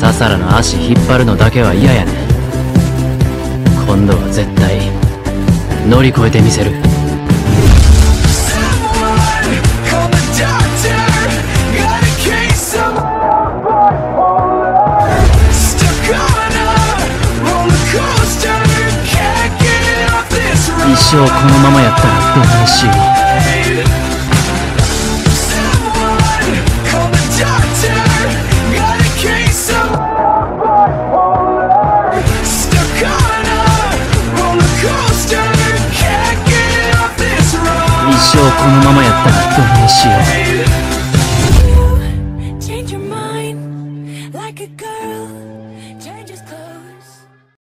カサラの足引っ張るのだけは嫌やねん。今度は絶対乗り越えてみせる。一生このままやったらどないしよう。一生このままやったらどないしよう。